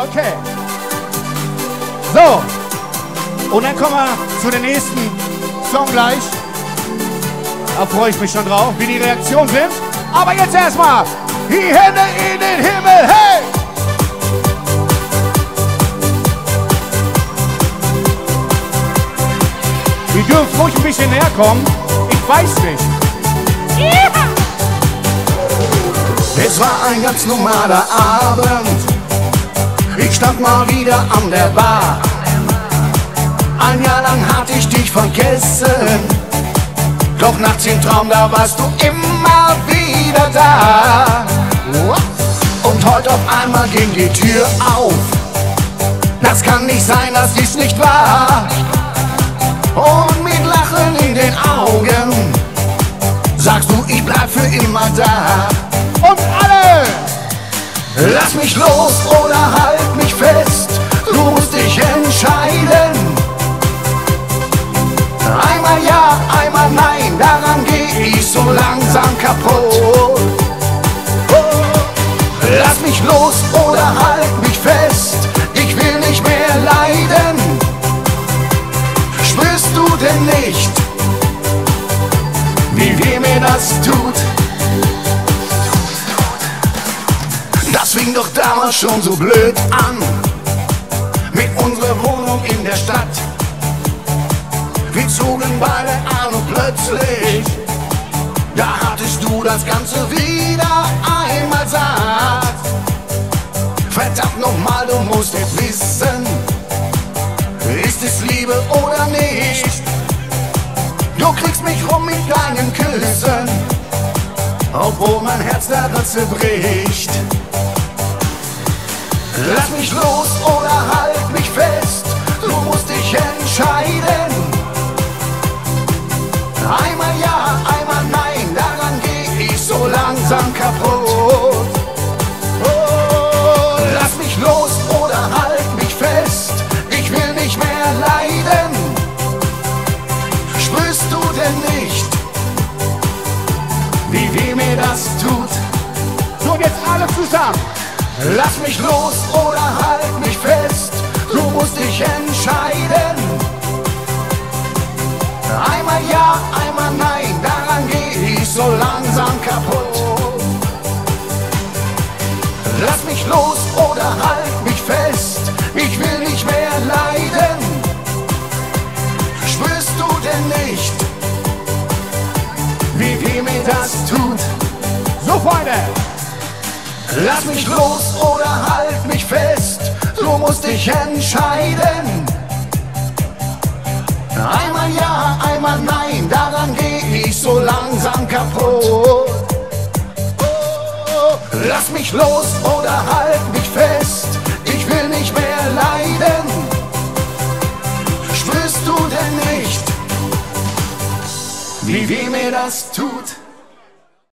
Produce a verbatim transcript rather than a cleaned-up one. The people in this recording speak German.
Okay. So. Und dann kommen wir zu dem nächsten Song gleich. Da freue ich mich schon drauf, wie die Reaktionen sind. Aber jetzt erstmal die Hände in den Himmel. Hey! Ihr dürft ruhig ein bisschen näher kommen. Ich weiß nicht. Yeah! Es war ein ganz normaler Abend. Ich stand mal wieder an der Bar. Ein Jahr lang hatte ich dich vergessen. Doch nachts im Traum, da warst du immer wieder da. Und heute auf einmal ging die Tür auf. Das kann nicht sein, das ist nicht wahr. Und mit Lachen in den Augen sagst du, ich bleib für immer da. Und alle! Lass mich los oder halt mich fest. Du musst dich entscheiden. Einmal ja, einmal nein, daran geh ich so langsam kaputt. Lass mich los oder halt mich fest. Ich will nicht mehr leiden. Spürst du denn nicht, wie weh mir das tut? Das fing doch damals schon so blöd an, mit unserer Wohnung in der Stadt. Wir zogen beide an und plötzlich, da hattest du das Ganze wieder einmal satt. Verdammt nochmal, du musst jetzt wissen, ist es Liebe oder nicht? Du kriegst mich rum mit deinen Küssen, obwohl mein Herz daran zerbricht. Lass mich los oder halt mich fest, du musst dich entscheiden. Einmal ja, einmal nein, daran geh ich so langsam kaputt. Oh, lass mich los oder halt mich fest, ich will nicht mehr leiden. Spürst du denn nicht, wie weh mir das tut? So, jetzt alle zusammen. Lass mich los oder halt mich fest, du musst dich entscheiden. Einmal ja, einmal nein, daran geh ich so langsam kaputt. Lass mich los oder halt mich fest, ich will nicht mehr leiden. Spürst du denn nicht, wie weh mir das tut? So, Freunde! Lass mich los oder halt mich fest, du musst dich entscheiden. Einmal ja, einmal nein, daran geh ich so langsam kaputt. Lass mich los oder halt mich fest, ich will nicht mehr leiden. Spürst du denn nicht, wie weh mir das tut?